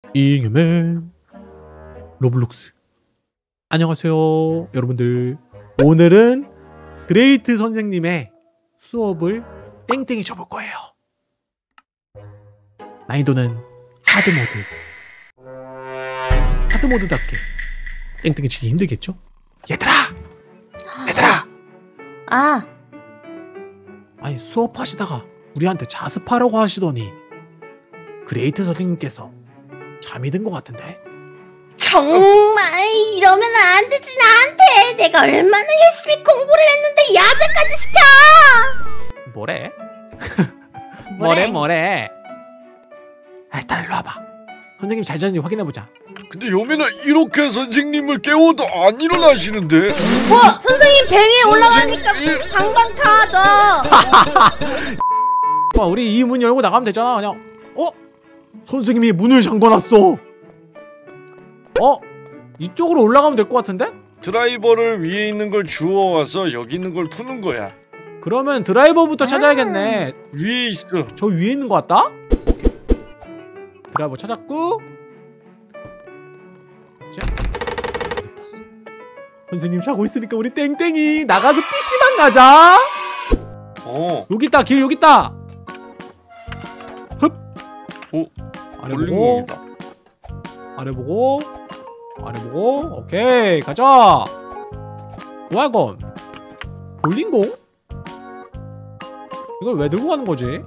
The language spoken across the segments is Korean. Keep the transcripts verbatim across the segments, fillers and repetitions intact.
잉여맨 로블록스. 안녕하세요 여러분들. 오늘은 그레이트 선생님의 수업을 땡땡이 쳐볼 거예요. 난이도는 하드모드. 하드모드답게 땡땡이 치기 힘들겠죠? 얘들아! 얘들아! 아! 아니 수업하시다가 우리한테 자습하라고 하시더니 그레이트 선생님께서 잠이 든 것 같은데? 정말 이러면 안 되지. 나한테 내가 얼마나 열심히 공부를 했는데 야자까지 시켜. 뭐래? 뭐래? 뭐래 뭐래? 아, 일단 일로 와봐. 선생님 잘 자는지 확인해보자. 근데 요매나 이렇게 선생님을 깨워도 안 일어나시는데? 어? 선생님 배 위에 올라가니까 방방 타죠. 와, 우리 이 문 열고 나가면 되잖아. 그냥. 어? 선생님이 문을 잠궈놨어. 어? 이쪽으로 올라가면 될 것 같은데? 드라이버를 위에 있는 걸 주워와서 여기 있는 걸 푸는 거야. 그러면 드라이버부터 찾아야겠네. 위에 있어. 저 위에 있는 것 같다? 오케이. 드라이버 찾았고. 자. 선생님 자고 있으니까 우리 땡땡이 나가서 피씨방 가자. 어. 여기 있다. 길 여기 있다. 흡. 오. 아래 보고. 아래 보고. 아래 보고. 오케이 가자. 뭐야 이건? 볼링공? 이걸 왜 들고 가는 거지?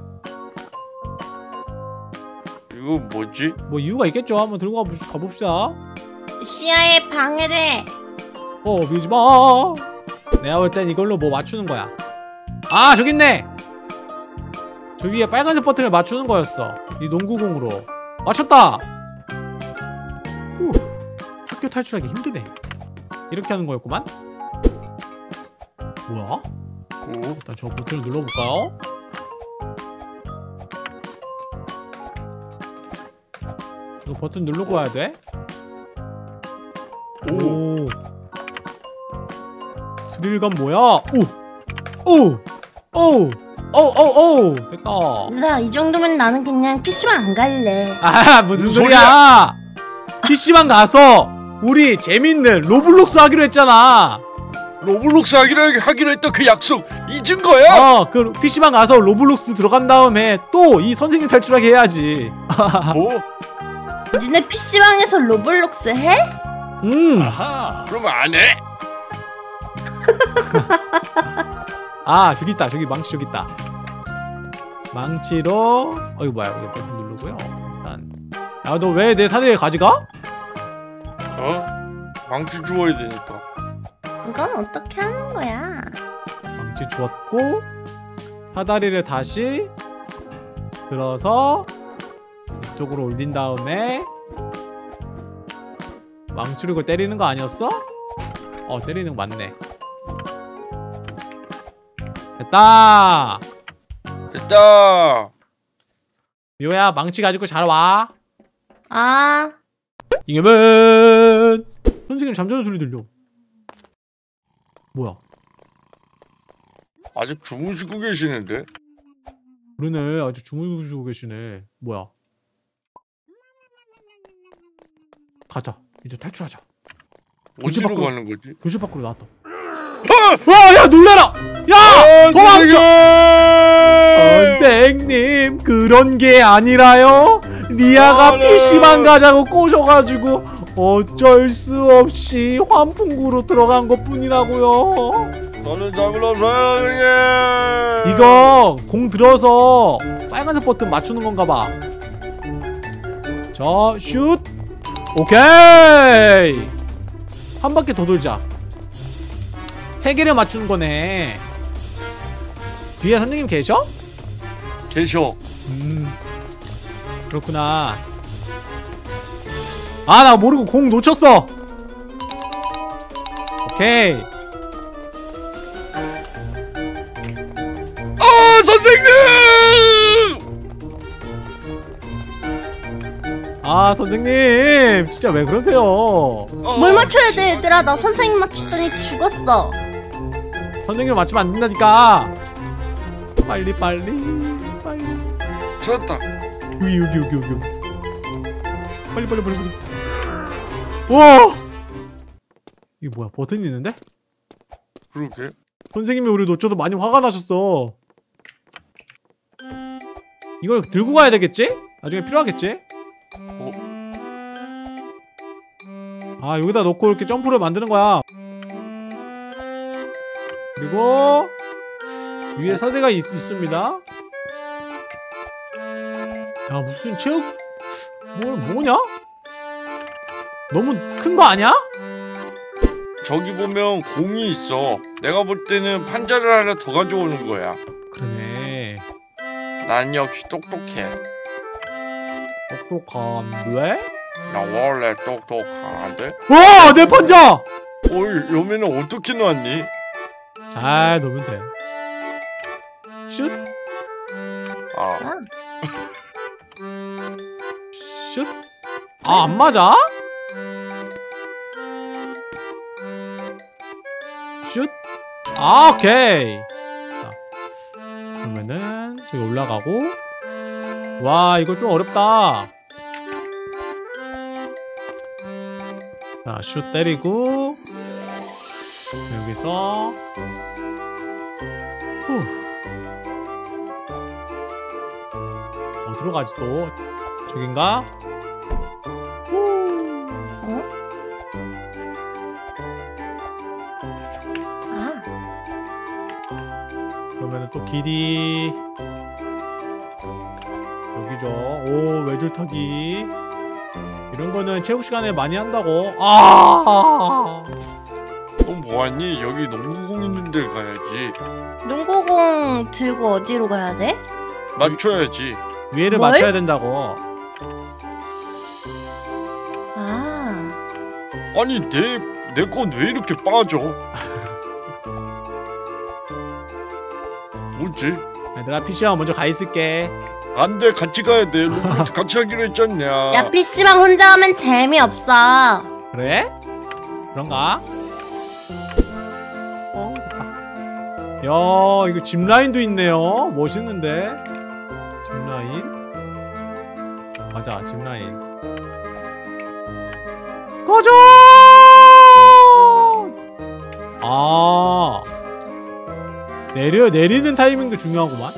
이거 뭐지? 뭐 이유가 있겠죠. 한번 들고 가봅시다. 가봅시다. 시야에 방해돼. 어 밀지마. 내가 볼 땐 이걸로 뭐 맞추는 거야. 아 저기 있네. 저 위에 빨간색 버튼을 맞추는 거였어. 이 농구공으로. 맞췄다. 후. 학교 탈출하기 힘드네. 이렇게 하는 거였구만. 뭐야? 오. 일단 저 버튼을 눌러볼까요? 이거 버튼 누르고 와야 돼? 오. 오. 스릴감 뭐야? 오! 오! 오! 오! 오! 오! 됐다. 나 이 정도면 나는 그냥 피씨방 안 갈래. 아 무슨 소리야? 피씨방 가서 우리 재밌는 로블록스 하기로 했잖아. 로블록스 하기로, 하기로 했던 그 약속 잊은 거야? 어, 그 피씨방 가서 로블록스 들어간 다음에 또 이 선생님 탈출하게 해야지. 뭐? 니네 피씨방에서 로블록스 해? 음. 아하. 그럼 안 해? 아 저기 있다. 저기 망치 저기 있다. 망치로 어 이거 뭐야? 이거 버튼 누르고요. 일단 야 너 왜 내 사다리를 가져가? 어? 망치 주워야 되니까. 이건 어떻게 하는 거야? 망치 주웠고 사다리를 다시 들어서 이쪽으로 올린 다음에 망치로 이거 때리는 거 아니었어? 어 때리는 거 맞네. 됐다. 됐다. 미호야 망치 가지고 잘 와. 아. 잉여맨 선생님 잠자는 소리 들려. 뭐야? 아직 주무시고 계시는데? 그러네. 아직 주무시고 계시네. 뭐야? 가자. 이제 탈출하자. 어디로 밖으로, 가는 거지? 교실 밖으로 나왔다. 와! 야 놀래라! 야! 아, 도망쳐! 선생님 그런 게 아니라요. 리아가 아, 네. 피씨방 가자고 꼬셔가지고 어쩔 수 없이 환풍구로 들어간 것 뿐이라고요. 저는 잠을 없어요. 이거 공 들어서 빨간색 버튼 맞추는 건가 봐. 자, 슛! 오케이! 한 바퀴 더 돌자. 세 개를 맞추는 거네. 뒤에 선생님 계셔? 계셔. 음, 그렇구나. 아, 나 모르고 공 놓쳤어. 오케이. 아, 선생님! 아, 선생님 진짜 왜 그러세요? 어, 뭘 맞춰야 돼 얘들아. 나 선생님 맞췄더니 죽었어. 선생님 맞추면 안 된다니까. 빨리 빨리 빨리. 찾았다. 여기 여기 여기 여기. 빨리 빨리 빨리 빨리. 와 이게 뭐야 버튼이 있는데? 그러게. 선생님이 우리 놓쳐서 많이 화가 나셨어. 이걸 들고 가야 되겠지? 나중에 필요하겠지? 어? 아 여기다 놓고 이렇게 점프를 만드는 거야. 그리고 위에 서대가 있, 있습니다. 야 무슨 체육 뭐 뭐냐? 너무 큰 거 아니야? 저기 보면 공이 있어. 내가 볼 때는 판자를 하나 더 가져오는 거야. 그러네. 난 역시 똑똑해. 똑똑한데? 나 원래 똑똑한데? 와! 내 판자! 어이, 여매는 어떻게 놨니? 잘 놓으면 돼. 슛! 아, 슛! 아, 안 맞아? 슛! 아, 오케이! 자, 그러면은, 저기 올라가고. 와, 이거 좀 어렵다. 자, 슛 때리고. 여기서. 후. 어디로 가지 또? 저긴가? 후. 어? 아, 그러면은 또 길이 여기죠. 오 외줄타기 이런 거는 체육 시간에 많이 한다고. 아, 너 뭐하니? 여기 농구공 있는 데 가야지. 농구공 들고 어디로 가야 돼? 맞춰야지. 위에를 뭘? 맞춰야 된다고. 아, 아니 내 내 건 왜 이렇게 빠져? 뭐지? 내가 피시방 먼저 가 있을게. 안돼, 같이 가야 돼. 로봇 같이 하기로 했잖냐. 야 피씨방 혼자 하면 재미없어. 그래? 그런가? 어, 됐다. 야, 이거 짚라인도 있네요. 멋있는데? 짚라인? 맞아, 짚라인. 꺼져! 아. 내려, 내리는 타이밍도 중요하구만.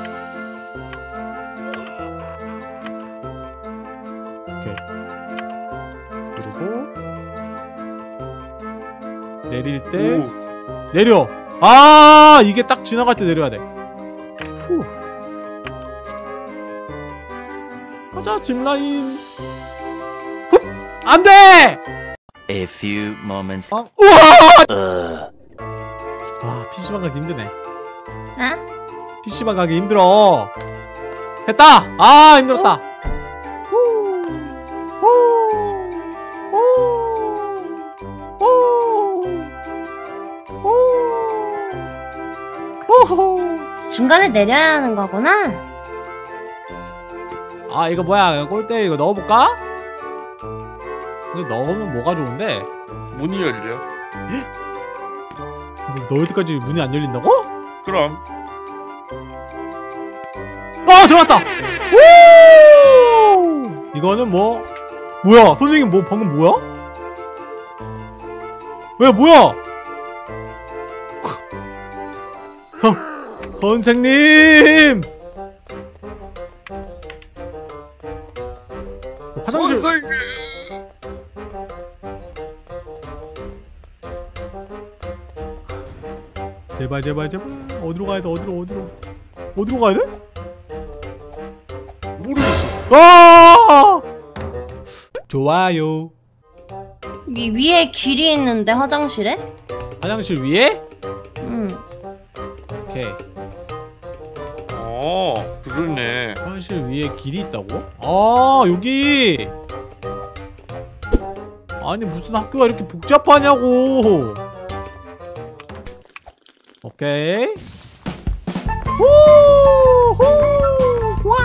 오케이. 그리고 내릴 때 오, 내려. 아 이게 딱 지나갈 때 내려야 돼. 후. 가자 짚라인. 흡! 안 돼! A few moments. 아, 우와! Uh. 아 피시방 가기 힘드네. 아? 피시방 가기 힘들어. 했다! 아 힘들었다. 후. 후. 후. 후. 호호. 중간에 내려야 하는 거구나. 아 이거 뭐야 꼴대 이거 넣어볼까? 근데 넣으면 뭐가 좋은데? 문이 열려. 뭐 넣을 때까지 문이 안 열린다고? 그럼 아 들어갔다! 우! 이거는 뭐 뭐야 선생님 뭐 방금 뭐야? 왜 뭐야? 선, 선생님! 화장실 선생님. 제발 제발 제발 어디로 가야 돼 어디로 어디로 어디로 가야 돼? 모르겠어. 아! 좋아요. 위, 위에 길이 있는데 화장실에? 화장실 위에? 응. 오케이. 어, 그러네. 화장실 위에 길이 있다고? 아 여기. 아니 무슨 학교가 이렇게 복잡하냐고. 오케이. 후후 와.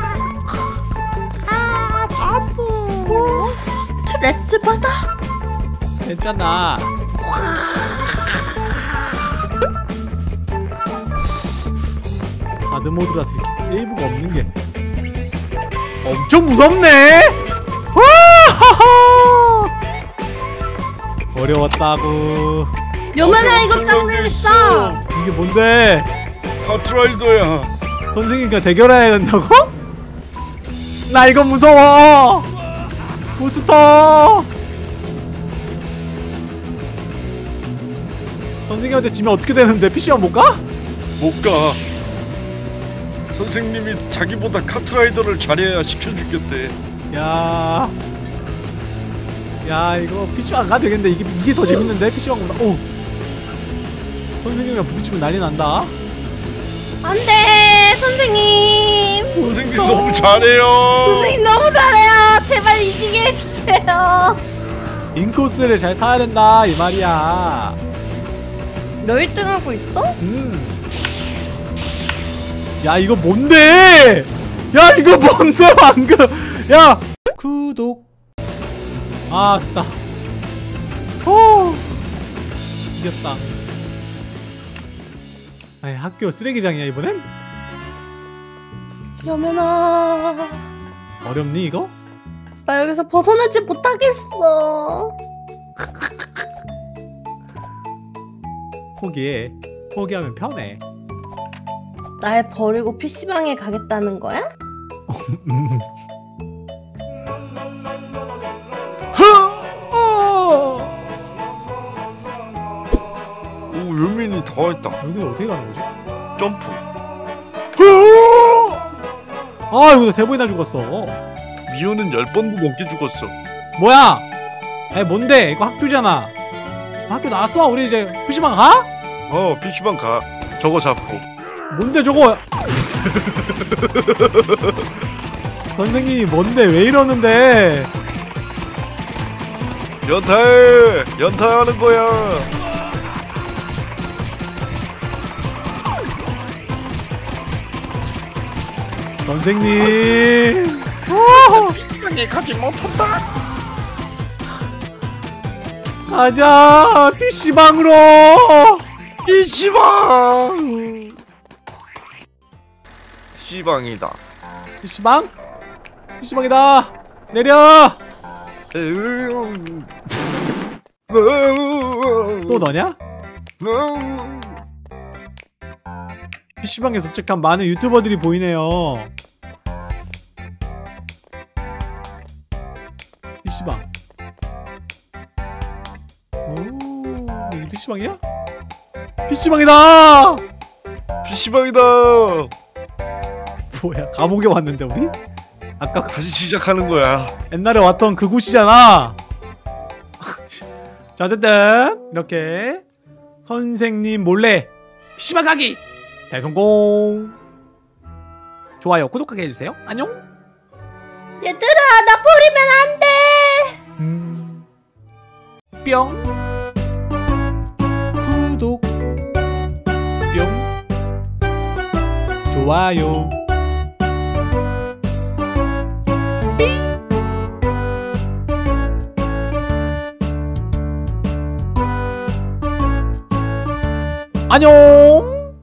아 점프. 스트레스 받아. 괜찮아. 하드모드라 되게 세이브가 없는 게 엄청 무섭네. 와! 어려웠다고. 여만아 이거 짱 재밌어. 이게 뭔데? 카트라이더야. 선생님과 대결해야 된다고? 나 이거 무서워. 부스터. 선생님한테 지면 어떻게 되는데? 피시방 못 가? 못 가. 선생님이 자기보다 카트라이더를 잘해야 시켜주겠대. 야, 야 이거 피시방 안 가도 되겠는데. 이게 이게 더 재밌는데 피시방보다. 오, 선생님이랑 부딪히면 난리 난다. 안돼 선생님. 선생님 너무 잘해요. 선생님 너무 잘해요. 제발 이기게 해주세요. 인코스를 잘 타야 된다 이 말이야. 너 일 등 하고 있어? 음. 야 이거 뭔데? 야 이거 뭔데 방금? 야 구독. 아 됐다. 호 이겼다. 아니 학교 쓰레기장이야 이번엔? 여면아 어렵니 이거? 나 여기서 벗어나지 못하겠어. 포기해. 포기하면 편해. 날 버리고 피시방에 가겠다는 거야? 음. 오, 유민이 다 했다. 여기는 어떻게 가는 거지? 점프. 아 여기서 대본이나 죽었어. 미호는 열 번도 넘게 죽었어. 뭐야? 아니 뭔데? 이거 학교잖아. 학교 나왔어? 우리 이제 피시방 가? 어, 피시방 가. 저거 잡고. 뭔데 저거? 선생님이 뭔데 왜 이러는데? 연타해! 연타하는 거야. 선생님. 피시방에 가지 못한다. 가자 피시방으로. 피시방. 시방이다. 피시방? 피시방이다. 내려. 또 너냐? 피시방에 도착한 많은 유튜버들이 보이네요. 피시방. 오, 이게 피시방이야? 피시방이다! 피시방이다. 뭐야, 감옥에 왔는데 우리? 아까 다시 시작하는 거야. 옛날에 왔던 그곳이잖아. 자, 어쨌든 이렇게 선생님 몰래 피시방 가기 대성공. 좋아요, 구독하게 해주세요. 안녕. 얘들아 나 버리면 안 돼. 음. 뿅. 구독. 뿅. 좋아요. 안녕.